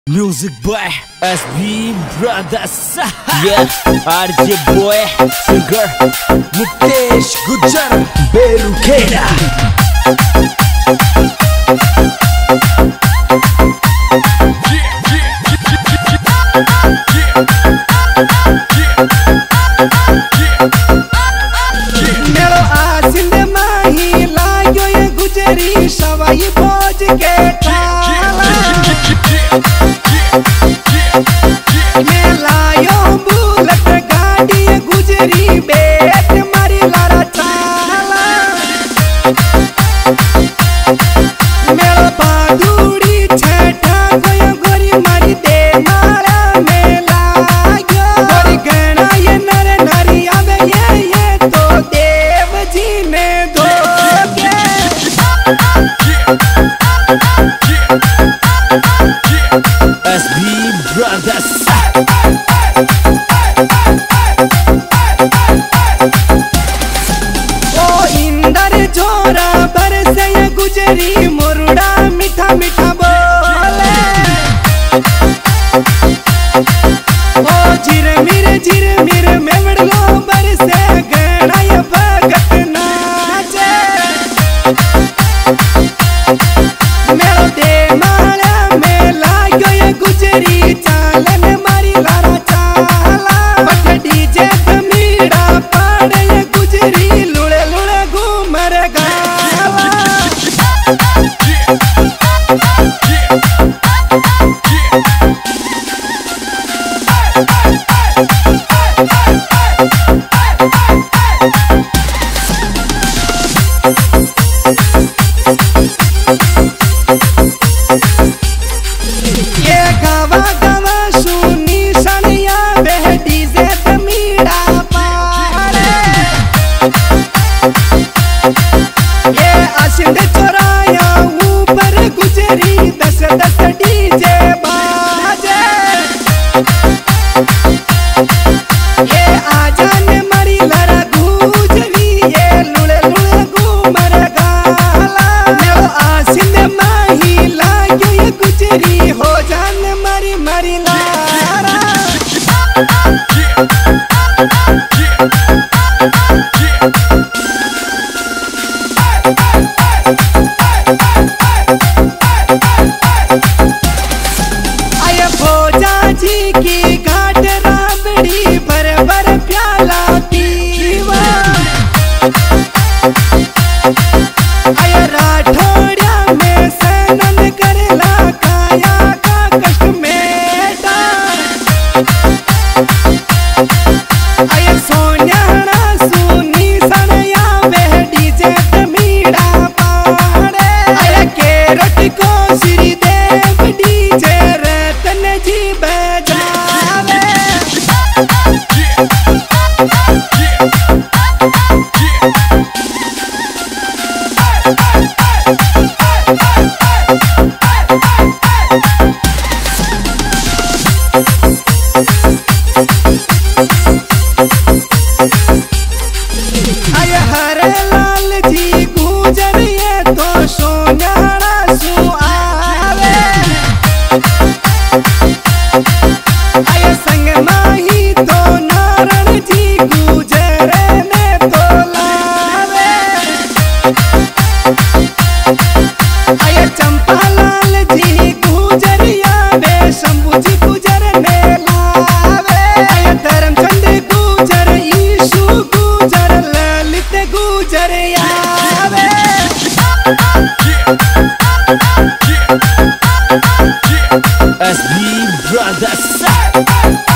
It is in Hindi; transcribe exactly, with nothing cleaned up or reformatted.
Music boy, S B Brothers. Yeah, R J boy, singer Nitesh Gujjar, Berukera. मेरो आसिंद माही लागो ये गुजरी सवाई भोज के थाला मैं लायो बुलेट गाड़ी गुजरी बेट मारी लारा चाला मेरो बादुड़ी छठा गोया गोरी मारी दे मारा में लागो गोरी गणा ये नर नारी आवे ये ये तो देव जी ने दो S B Brothers. ओ इंदर जोरा बरसे ये गुजरी मुरुड़ा मीठा मीठा बोले ओ झिरमिर झिरमिर मेवड़लो बरसे गणा ये भगत नाचे मेरो दे माला में लागो ये गुजरी चालन मारी लारा चाला बट डीजे मीड़ा पाड़े ये गुजरी लुड़े लुड़े घूमर गाला ये गावा गावा सुनी सनिया बेहदी से तमीड़ा पारे ये आसिंद चोराया ऊपर गुजरी दस दस डीजे बाजे ये आजान मरी लरा गुजरी ये लुले लुले घूमर गाला मेरो आसिंद माही लागो ये गुजरी हो जान मरी मरी लारा आये भोजा जी की घाट राबड़ी भर भर प्याला पीवा आये राठौड़िया में सनन करला काया का कष्ट मेटा आये सोन्याना सुनी सनया बेहडी जे तमीड़ा पाड़े आये केरट को श्री देव डीजे रतन जी बजावे आये हरे लाल जी गुजर ये तो सोन्याना सु आवे आये संग माही तो नारण जी गुजर ने तो लावे आये चंपा लाल जी गुजर यावे शंभू जी गुजर ने लावे आये धर्मचंद गुजर ईशु गुजर ललित गुजर यावे S B Brothers.